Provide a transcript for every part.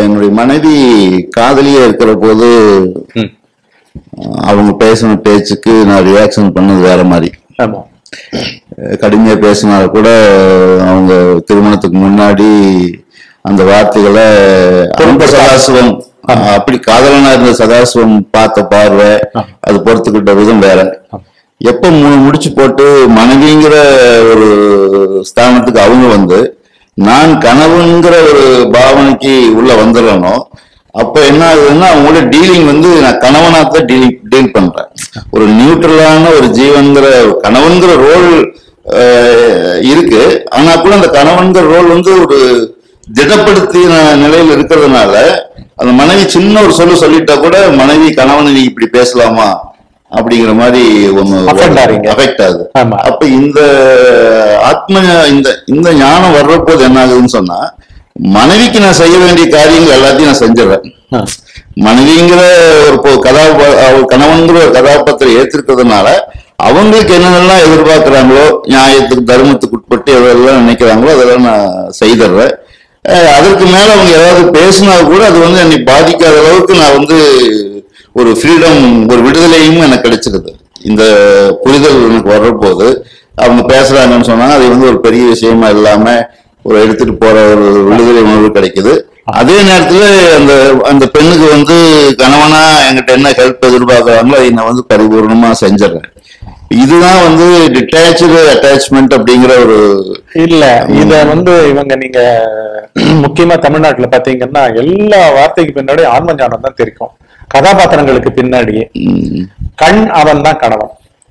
என்னுடைய மனைவி காதலியா இருக்கிற போது அவங்க பேசின பேச்சுக்கு நான் ரியாக்ஷன் பண்ணது வேற மாதிரி. கடுமையா பேசினால கூட அவங்க திருமணத்துக்கு முன்னாடி அந்த வார்த்தைகளை ரொம்ப சதாசிவம், அப்படி காதலனா இருந்த சதாசிவம் பார்த்த பார்வை, அது பொறுத்துக்கிட்ட விதம் வேற. எப்ப முடிச்சு போட்டு மனைவிங்கிற ஒரு ஸ்தானத்துக்கு அவங்க வந்து நான் கணவன்கிற ஒரு பாவனைக்கு உள்ள வந்துடறனோ, அப்ப என்ன ஆகுதுன்னா அவங்களோட டீலிங் வந்து நான் கணவனாத்தான் டீல் பண்றேன். ஒரு நியூட்ரலான ஒரு ஜீவன்கிற கணவன்கிற ரோல் இருக்கு. ஆனா கூட அந்த கணவன்கிற ரோல் வந்து ஒரு திடப்படுத்தின நிலையில் இருக்கிறதுனால அந்த மனைவி சின்ன ஒரு சொல்லிட்டா கூட மனைவி கணவனை நீ இப்படி பேசலாமா அப்படிங்கிற மாதிரி ஒண்ணு அஃபெக்ட் ஆகுது. அப்ப இந்த ஆத்ம இந்த ஞானம் வர்ற போது என்ன ஆகுதுன்னு சொன்னா, மனைவிக்கு நான் செய்ய வேண்டிய காரியங்கள் எல்லாத்தையும் நான் செஞ்சிடறேன். மனைவிங்கிற ஒரு கணவன்கிற ஒரு கதாபாத்திரம் ஏற்றிருக்கிறதுனால அவங்களுக்கு என்னென்னலாம் எதிர்பார்க்கிறாங்களோ, நியாயத்துக்கு தர்மத்துக்கு உட்பட்டு எதெல்லாம் நினைக்கிறாங்களோ அதெல்லாம் நான் செய்திடுறேன். அதற்கு மேல அவங்க ஏதாவது பேசினா கூட அது வந்து என்னை பாதிக்காத அளவுக்கு நான் வந்து ஒரு ஃப்ரீடம், ஒரு விடுதலையும் எனக்கு கிடைச்சிருது. இந்த புரிதல் எனக்கு வர்ற போது அவங்க பேசுறாங்கன்னு சொன்னா அது வந்து ஒரு பெரிய விஷயமா இல்லாம ஒரு எடுத்துட்டு போற ஒரு விடுதலை உணர்வு கிடைக்குது. அதே நேரத்துல அந்த அந்த பெண்ணுக்கு வந்து கணவனா என்கிட்ட என்ன ஹெல்ப் எதிர்பார்க்கறாங்களோ அதை நான் வந்து பரிபூர்ணமா செஞ்சிடறேன். இதுதான் வந்து டிட்டாச்சு அட்டாச்மெண்ட் அப்படிங்கிற ஒரு இல்ல. இத வந்து இவங்க நீங்க முக்கியமா தமிழ்நாட்டுல பாத்தீங்கன்னா எல்லா வார்த்தைக்கு பின்னாடி ஆன்ம ஞானம் தான் தெரியும். கதாபாத்திரங்களுக்கு பின்னாடியே கண் அவன் தான் கணவன்.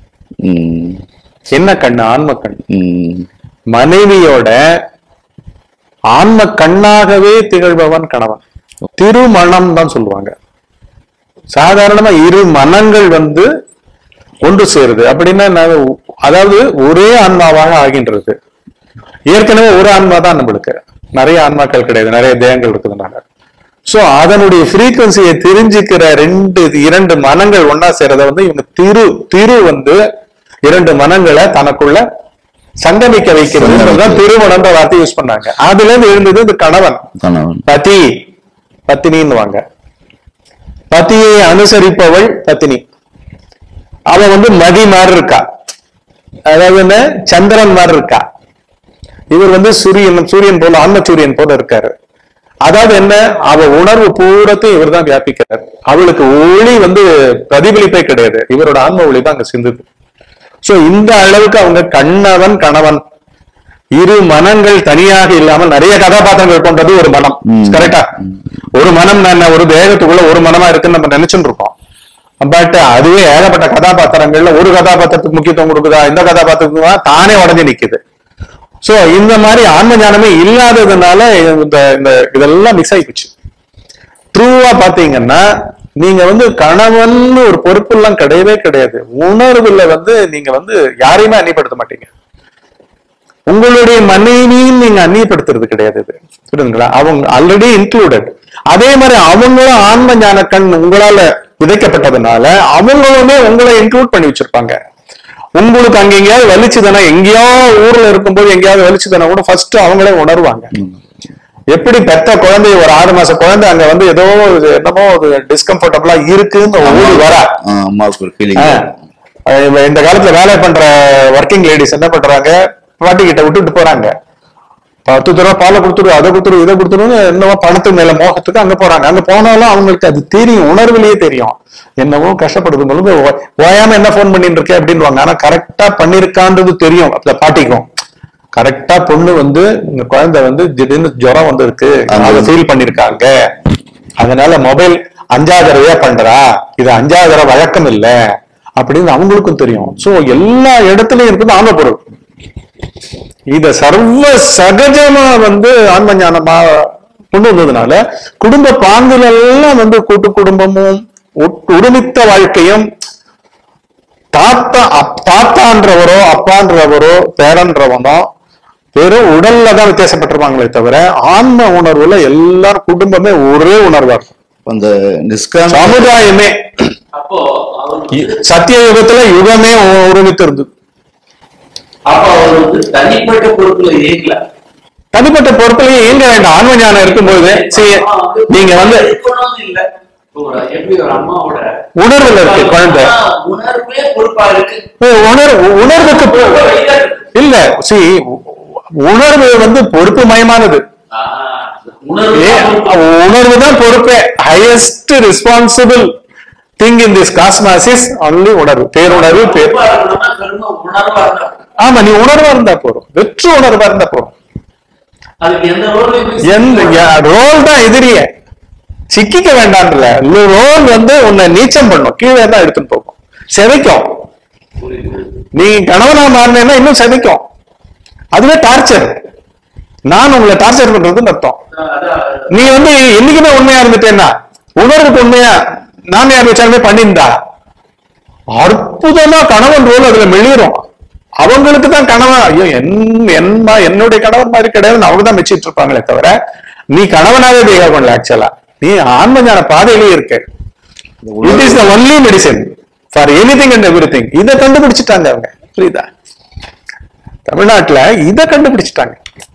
என்ன கண்ணு? ஆன்ம கண். மனைவியோட ஆன்ம கண்ணாகவே திகழ்பவன் கணவன். திருமணம் தான் சொல்லுவாங்க. சாதாரணமா இரு மனங்கள் வந்து ஒன்று சேருது அப்படின்னா, அதாவது ஒரே ஆன்மாவாக ஆகின்றது. ஏற்கனவே ஒரு ஆன்மா தான் நம்மளுக்கு, நிறைய ஆன்மாக்கள் கிடையாது, நிறைய தேகங்கள் இருக்குதுனால. சோ அதனுடைய ஃப்ரீக்வன்சியை தெரிஞ்சுக்கிற இரண்டு மனங்கள் ஒன்னா சேரத வந்து இவங்க திரு வந்து இரண்டு மனங்களை தனக்குள்ள சங்கமிக்க வைக்கிறதுதான் திருமணம் வார்த்தை யூஸ் பண்ணாங்க. அதுல இருந்து எழுந்தது இந்த கணவன். பதி பத்தினின்னு வாங்க. பத்தியை அனுசரிப்பவள் பத்தினி. அவ வந்து மதி மாதிரி இருக்கா, அதாவது என்ன சந்திரன் மாதிரி இருக்கா. இவர் வந்து சூரியன் போல, ஆன்ம சூரியன் போல இருக்காரு. அதாவது என்ன, அவ உணர்வு பூரத்தையும் இவர் தான் வியாபிக்கிறார். அவளுக்கு ஒளி வந்து பிரதிபலிப்பே கிடையாது, இவரோட ஆன்ம ஒளி தான் அங்க சிந்துது. சோ இந்த அளவுக்கு அவங்க கண்ணவன் கணவன், இரு மனங்கள் தனியாக இல்லாமல் நிறைய கதாபாத்திரங்கள் கொண்டது ஒரு மனம். கரெக்டா? ஒரு மனம் ஒரு தேகத்துக்குள்ள ஒரு மனமா இருக்குன்னு நம்ம நினைச்சுட்டு இருக்கோம். பட் அதுவே ஏகப்பட்ட கதாபாத்திரங்கள்ல ஒரு கதாபாத்திரத்துக்கு முக்கியத்துவம் கொடுக்குதா, இந்த கதாபாத்திரத்துக்கு தானே உடஞ்சு நிக்குது. சோ இந்த மாதிரி ஆன்ம ஞானமே இல்லாததுனால இதெல்லாம் மிஸ் ஆயிடுச்சு. ட்ரூவா பாத்தீங்கன்னா நீங்க வந்து கணவன் ஒரு பொறுப்பு எல்லாம் கிடையவே கிடையாது. உணர்வுல வந்து நீங்க வந்து யாரையுமே அந்நியப்படுத்த மாட்டீங்க. உங்களுடைய மனைவியும் நீங்க அந்நியப்படுத்துறது கிடையாது. புரியுதுங்களா? அவங்க ஆல்ரெடி இன்க்ளூடட். அதே மாதிரி அவங்களும் ஆன்ம ஞான கண் உங்களால விதைக்கப்பட்டதுனால அவங்களுமே உங்களை இன்க்ளூட் பண்ணி வச்சிருப்பாங்க. உங்களுக்கு அங்க எங்கேயாவது வலிச்சுதானா, எங்கேயோ ஊர்ல இருக்கும்போது எங்கேயாவது வலிச்சுதானா கூட ஃபர்ஸ்ட் அவங்களே உணர்வாங்க. எப்படி பெத்த குழந்தை, ஒரு 6 மாச குழந்தை அங்க வந்து ஏதோ என்னமோ ஒரு டிஸ்கம்ஃபர்டபுளா இருக்குன்னு ஓடி வர, இந்த காலத்துல வேலை பண்ற ஒர்க்கிங் லேடிஸ் என்ன பண்றாங்க, பாட்டி கிட்ட விட்டுட்டு போறாங்க. 10 தடவை பாலை கொடுத்துரு, அதை கொடுத்துரு, இதை கொடுத்துருன்னு என்னவோ பணத்துக்கு மேல மோகத்துக்கு அங்க போறாங்க. அங்க போனாலும் அவங்களுக்கு அது தெரியும், உணர்வுலயே தெரியும் என்னவோ கஷ்டப்படுது பொழுது ஓயாம என்ன போன் பண்ணிட்டு இருக்கேன் அப்படின்வாங்க. ஆனா கரெக்டா பண்ணிருக்கான்றது தெரியும் அந்த பாட்டிக்கும். கரெக்டா பொண்ணு வந்து இந்த குழந்தை வந்து திடீர்னு ஜுரம் வந்து இருக்கு, அதை ஃபீல் பண்ணிருக்காங்க, அதனால மொபைல் 5வது தடவையா பண்றா, இது 5வது தடவை வழக்கம் இல்லை அப்படின்னு அவங்களுக்கும் தெரியும். சோ எல்லா இடத்துலயும் இருக்குது ஆன்ம பொருள். இத சர்வ சகஜமா வந்து ஆன்ம ஞானமா கொண்டு வந்ததுனால குடும்ப பாங்குல எல்லாம் வந்து கூட்டு குடும்பமும் ஒருமித்த வாழ்க்கையும், தாத்தான்றவரோ அப்பான்றவரோ பேரன்றவனோ வெறும் உடல்ல தான் வித்தியாசப்பட்டிருப்பாங்களே தவிர ஆன்ம உணர்வுல எல்லாரும் குடும்பமே ஒரே உணர்வா இருக்கும். அந்த சமுதாயமே சத்திய யுகத்துல யுகமே ஒருமித்து இருந்தது. அப்ப அவர் வந்து தனிப்பட்ட பொறுப்புல இயக்கல, தனிப்பட்ட பொறுப்புலயே இயங்க வேண்டாம். ஆன்ம ஞானம் இருக்கும்போது நீங்க வந்து உணர்வுல இருக்கு குழந்தை. உணர்வுக்கு இல்ல உணர்வு வந்து பொறுப்பு மயமானது. உணர்வு தான் பொறுப்பே. Highest responsible thing in this cosmos is only உணர்வு. பேருணர்வு. ஆமா, நீ உணர்வா இருந்தா போறோம், வெற்று உணர்வா இருந்தா போறோம். ரோல் தான் எதிரிய சிக்கிக்க வேண்டாம்ல. ரோல் வந்து உன்னை நீச்சம் பண்ணும், கீழே தான் எடுத்துட்டு போகும், செதைக்கும். நீ கணவனா மாறினேன்னா இன்னும் செதைக்கும். அதுவே டார்ச்சர். நான் உங்களை டார்ச்சர் பண்றதுன்னு அர்த்தம். நீ வந்து என்னைக்குமே உண்மையா இருந்துட்டேன்னா, உணர்வுக்கு உண்மையா நான் யார் வச்சாலுமே பண்ணியிருந்தா அற்புதமா கணவன் ரோல் அதுல மெளிரும். அவங்களுக்கு தான் கணவன், ஐயோ என்னுடைய கணவன் மாதிரி கிடையாது அவங்க தான் மெச்சிட்டு இருப்பாங்களே தவிர நீ கணவனாவே பிஹேவ் பண்ணல. ஆக்சுவலா நீ ஆன்ம ஞான பாதையிலேயே இருக்கு. It is the only medicine for anything and everything. இதை கண்டுபிடிச்சிட்டாங்க அவங்க. புரியுதா? தமிழ்நாட்டுல இதை கண்டுபிடிச்சிட்டாங்க.